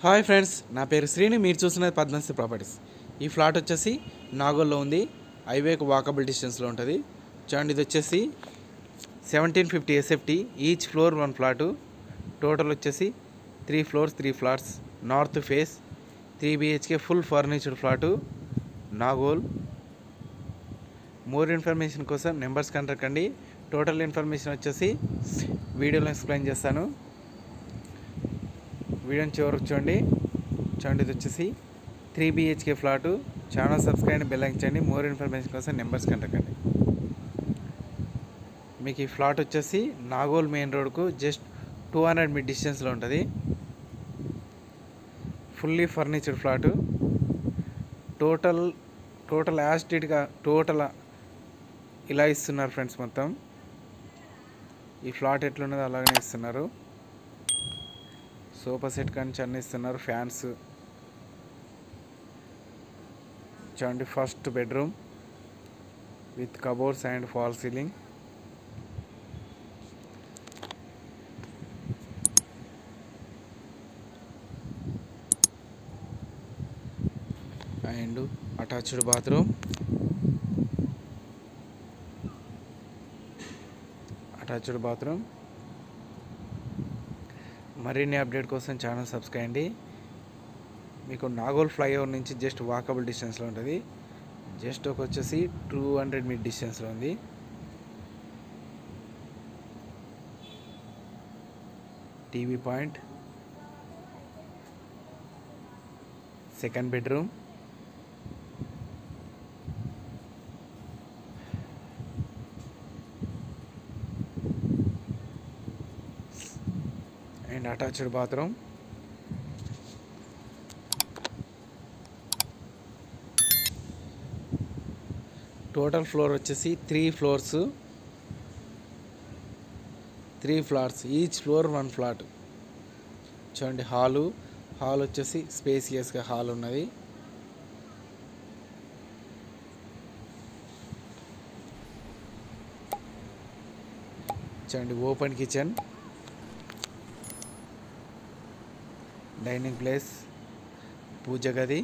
Hi friends, నా పేరు శ్రీని. మీరు చూస్తున్నది పద్మశ్రీ ప్రాపర్టీస్. ఈ ఫ్లాట్ వచ్చేసి నాగోల్లో ఉంది. హైవేకు వాకబుల్ డిస్టెన్స్లో ఉంటుంది. చూడండి, ఇది వచ్చేసి 1750 SFT, each floor 1 flat. Total వచ్చేసి 3 floors 3 flats, north face, 3 BHK full furnished flat, Nagole. More information కోసం నెంబర్స్ కాంటాక్ట్ కండి. టోటల్ ఇన్ఫర్మేషన్ వచ్చేసి వీడియోలో ఎక్స్ప్లెయిన్ చేస్తాను. వీడియోని చివరికి చూడండి. ఇది వచ్చేసి 3 BHK flat. Channel subscribe, bell icon చేయండి. మోర్ ఇన్ఫర్మేషన్ కోసం నెంబర్స్ కాంటాక్ట్ కండి. మీకు ఈ ఫ్లాట్ వచ్చేసి నాగోల్ మెయిన్ రోడ్కు జస్ట్ 200 మీటర్ డిస్టెన్స్లో ఉంటుంది. Fully furnished flat. టోటల్ యాస్టిట్గా ఇలా ఇస్తున్నారు ఫ్రెండ్స్. మొత్తం ఈ ఫ్లాట్ ఎట్లున్నదో అలాగనే ఇస్తున్నారు. సోఫా సెట్ కానీ అన్నీ ఇస్తున్నారు. ఫ్యాన్స్ చూడండి. First bedroom with cupboards and fall ceiling. And attached bathroom. మరిన్ని అప్డేట్ కోసం ఛానల్ సబ్స్క్రైబ్ అండి. మీకు నాగోల్ ఫ్లైఓవర్ నుంచి జస్ట్ వాకబుల్ డిస్టెన్స్లో ఉంటుంది. జస్ట్ వచ్చేసి 200 మీటర్ డిస్టెన్స్లో ఉంది. TV point, second bedroom, and attached bathroom. Total floor వచ్చేసి 3 floors 3 flats, each floor 1 flat. చూడండి, హాల్ వచ్చేసి స్పేసియస్గా హాల్ ఉన్నది. చూడండి, ఓపెన్ కిచెన్, డైనింగ్ ప్లేస్, పూజ గది,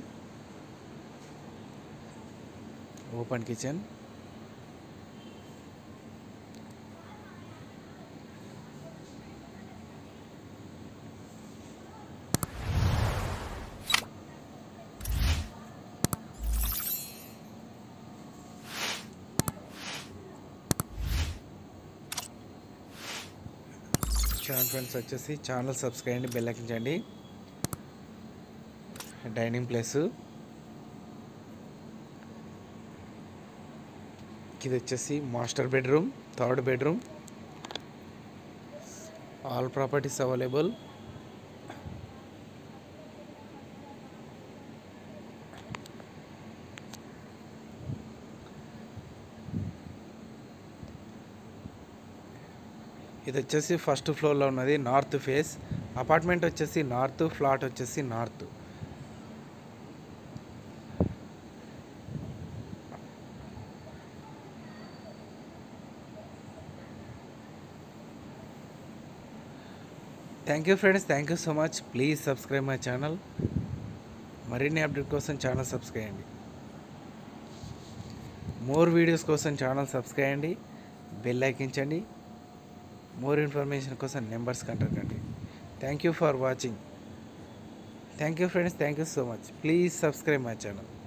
ఓపెన్ కిచెన్. చూడండి ఫ్రెండ్స్, వచ్చేసి ఛానల్ సబ్స్క్రైబ్ అండి, బెల్ ఐకాన్ చేయండి. డైనింగ్ ప్లేసు, ఇది వచ్చేసి master bedroom, third bedroom. All properties available. ఇది వచ్చేసి ఫస్ట్ ఫ్లోర్లో ఉన్నది, నార్త్ ఫేస్. అపార్ట్మెంట్ వచ్చేసి నార్త్, ఫ్లాట్ వచ్చేసి north. Thank you friends, thank you so much. Please subscribe my channel. మరిన్ని అప్డేట్ కోసం ఛానల్ సబ్స్క్రైబ్ అండి. మోర్ వీడియోస్ కోసం ఛానల్ సబ్స్క్రైబ్ అండి, బెల్ ఐకించండి. మోర్ ఇన్ఫర్మేషన్ కోసం నెంబర్స్ కాంటాక్ట్ అండి. Thank you for watching. Thank you friends, thank you so much. Please subscribe my channel.